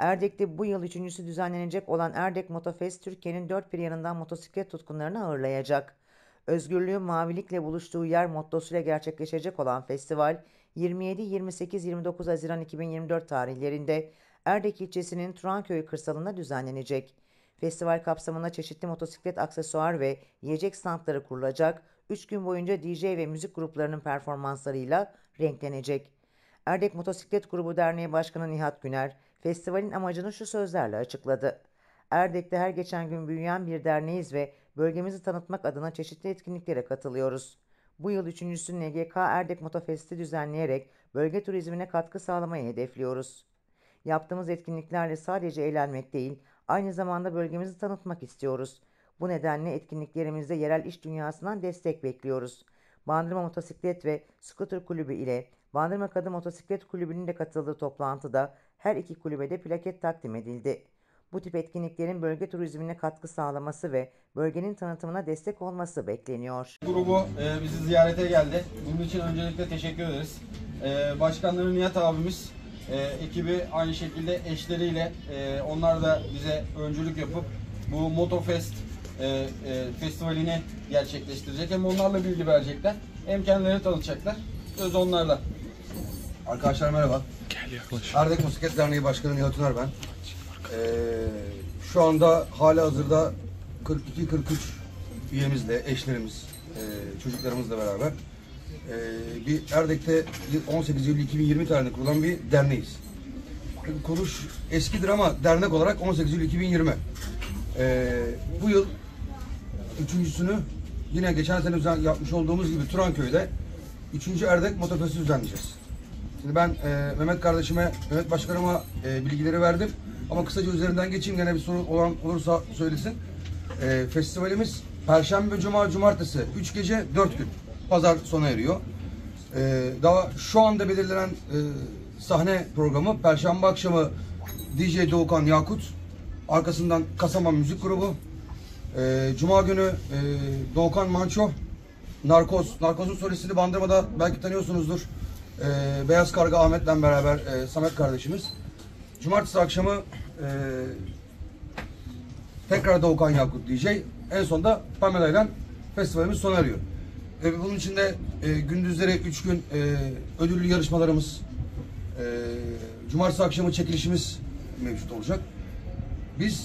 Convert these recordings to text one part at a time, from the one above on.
Erdek'te bu yıl üçüncüsü düzenlenecek olan Erdek Motofest, Türkiye'nin dört bir yanından motosiklet tutkunlarını ağırlayacak. Özgürlüğün mavilikle buluştuğu yer mottosuyla gerçekleşecek olan festival, 27, 28, 29 Haziran 2024 tarihlerinde Erdek ilçesinin Turanköy kırsalında düzenlenecek. Festival kapsamında çeşitli motosiklet aksesuar ve yiyecek standları kurulacak, 3 gün boyunca DJ ve müzik gruplarının performanslarıyla renklenecek. Erdek Motosiklet Grubu Derneği Başkanı Nihat Güner, festivalin amacını şu sözlerle açıkladı. Erdek'te her geçen gün büyüyen bir derneğiz ve bölgemizi tanıtmak adına çeşitli etkinliklere katılıyoruz. Bu yıl üçüncüsü NGK Erdek Motofest'i düzenleyerek bölge turizmine katkı sağlamayı hedefliyoruz. Yaptığımız etkinliklerle sadece eğlenmek değil, aynı zamanda bölgemizi tanıtmak istiyoruz. Bu nedenle etkinliklerimizde yerel iş dünyasından destek bekliyoruz. Bandırma Motosiklet ve Scooter Kulübü ile Bandırma Kadın Motosiklet Kulübü'nün de katıldığı toplantıda her iki kulübe de plaket takdim edildi. Bu tip etkinliklerin bölge turizmine katkı sağlaması ve bölgenin tanıtımına destek olması bekleniyor. Grubu bizi ziyarete geldi. Bunun için öncelikle teşekkür ederiz. Başkanları Nihat abimiz, ekibi aynı şekilde eşleriyle onlar da bize öncülük yapıp bu Motofest festivalini gerçekleştirecek. Hem onlarla bilgi verecekler hem kendilerini tanıtacaklar. Söz onlarla. Arkadaşlar merhaba. Erdek Motosiklet Derneği Başkanı Nihat Üner ben. Şu anda halihazırda 42-43 üyemizle, eşlerimiz, çocuklarımızla beraber bir Erdek'te 18 Eylül 2020 tarihinde kurulan bir derneğiz. Kuruluş eskidir ama dernek olarak 18 Eylül 2020. Bu yıl üçüncüsünü yine geçen sene yapmış olduğumuz gibi Turanköy'de 3. Erdek Motofest'i düzenleyeceğiz. Şimdi ben Mehmet kardeşime, Mehmet başkanıma bilgileri verdim. Ama kısaca üzerinden geçeyim, gene bir soru olan olursa söylesin. Festivalimiz Perşembe, Cuma, Cumartesi 3 gece 4 gün. Pazar sona eriyor. Daha şu anda belirlenen sahne programı Perşembe akşamı DJ Doğukan Yakut. Arkasından Kasaman Müzik Grubu. Cuma günü Doğukan Manço. Narkoz'un solistini Bandırma'da belki tanıyorsunuzdur. Beyaz Karga Ahmet'le beraber Samet kardeşimiz. Cumartesi akşamı tekrar Doğukan Yakut DJ. En sonunda Pamela ile festivalimiz sona eriyor. Bunun içinde gündüzleri 3 gün ödüllü yarışmalarımız, cumartesi akşamı çekilişimiz mevcut olacak. Biz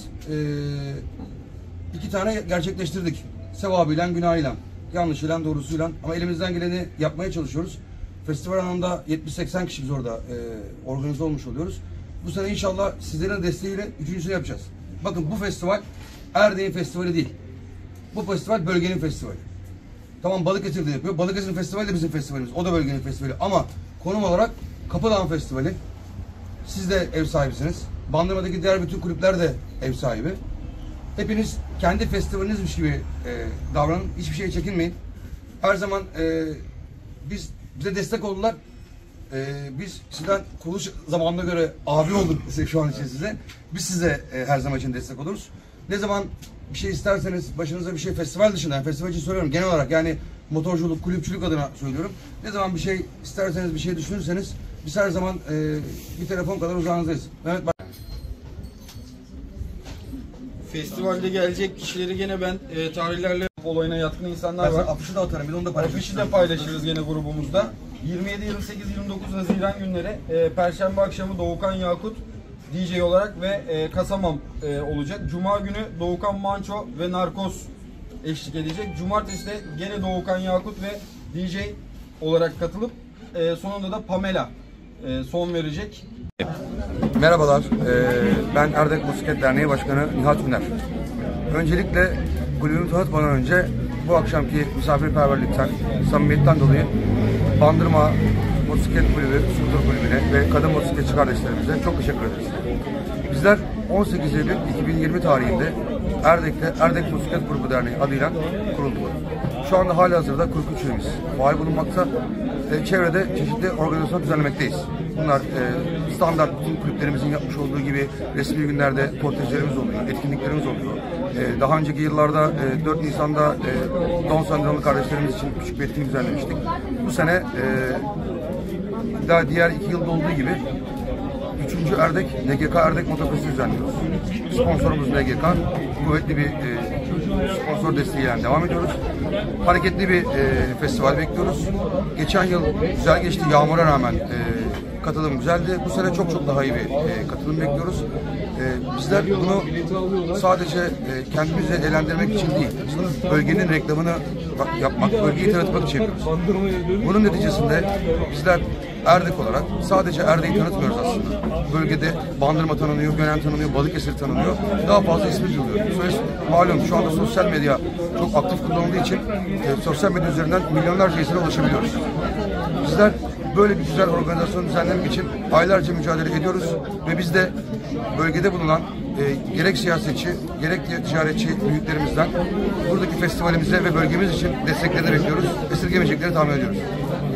2 tane gerçekleştirdik. Sevabıyla, günahıyla, yanlışıyla, doğrusuyla. Ama elimizden geleni yapmaya çalışıyoruz. Festival anında 70-80 kişi biz orada organize olmuş oluyoruz. Bu sene inşallah sizlerin desteğiyle üçüncüsünü yapacağız. Bakın bu festival Erdek'in festivali değil. Bu festival bölgenin festivali. Tamam, Balıkesir'de yapıyor. Balıkesir'in festivali de bizim festivalimiz. O da bölgenin festivali. Ama konum olarak Kapıdağ Festivali. Siz de ev sahibisiniz. Bandırma'daki diğer bütün kulüpler de ev sahibi. Hepiniz kendi festivalinizmiş gibi davranın. Hiçbir şeye çekinmeyin. Her zaman bize destek oldular. Biz sizden kuruluş zamanına göre abi olduk şu an için size. Biz size her zaman için destek oluruz. Ne zaman bir şey isterseniz, başınıza bir şey festival dışında, yani festival için söylüyorum genel olarak, yani motorculuk, kulüpçülük adına söylüyorum. Ne zaman bir şey isterseniz, bir şey düşünürseniz biz her zaman bir telefon kadar uzağınızdayız. Mehmet Festivalde gelecek kişileri gene ben tarihlerle olayına yatkın insanlar var. Afişi de atarım, bir de onu da paylaşırız. Afişi de paylaşırız gene grubumuzda. 27, 28, 29 Haziran günleri Perşembe akşamı Doğukan Yakut DJ olarak ve Kasamam olacak. Cuma günü Doğukan Manço ve Narkoz eşlik edecek. Cumartesi de gene Doğukan Yakut ve DJ olarak katılıp sonunda da Pamela son verecek. Merhabalar, ben Erdek Motosiklet Derneği Başkanı Nihat Üner. Öncelikle kulübümü tanıtmadan önce bu akşamki misafirperverlikten, samimiyetten dolayı Bandırma Motosiklet Kulübü, Scooter Kulübü'ne ve kadın motosikletçi kardeşlerimize çok teşekkür ederiz. Bizler 18 Eylül 2020 tarihinde Erdek'te Erdek Motosiklet Grubu Derneği adıyla kurulduk. Şu anda halihazırda 43 üyemiz faal bulunmakta. Çevrede çeşitli organizasyon düzenlemekteyiz. Bunlar standart bütün kulüplerimizin yapmış olduğu gibi resmi günlerde portrejlerimiz oluyor, etkinliklerimiz oluyor. Daha önceki yıllarda 4 Nisan'da Down sendromlu kardeşlerimiz için küçük bir etkinlik düzenlemiştik. Bu sene daha diğer 2 yılda olduğu gibi 3. Erdek, NGK Erdek Motofesti düzenliyoruz. Sponsorumuz NGK. Kuvvetli bir sponsor desteğiyle devam ediyoruz. Hareketli bir festival bekliyoruz. Geçen yıl güzel geçti. Yağmura rağmen katılım güzeldi. Bu sene çok daha iyi bir katılım bekliyoruz. Bizler bunu sadece kendimizi eğlendirmek için değil, bölgenin reklamını yapmak, bölgeyi tanıtmak için yapıyoruz. Bunun neticesinde bizler Erdek olarak sadece Erdek'i tanıtmıyoruz aslında. Bölgede Bandırma tanınıyor, Gönen tanınıyor, Balıkesir tanınıyor. Daha fazla ismi duyuluyor. Malum şu anda sosyal medya çok aktif kullanıldığı için sosyal medya üzerinden milyonlarca insana ulaşabiliyoruz. Bizler böyle bir güzel organizasyon düzenlemek için aylarca mücadele ediyoruz ve biz de bölgede bulunan gerek siyasetçi, gerek ticaretçi büyüklerimizden buradaki festivalimize ve bölgemiz için desteklerini bekliyoruz. Esirgemeyeceklerini tahmin ediyoruz.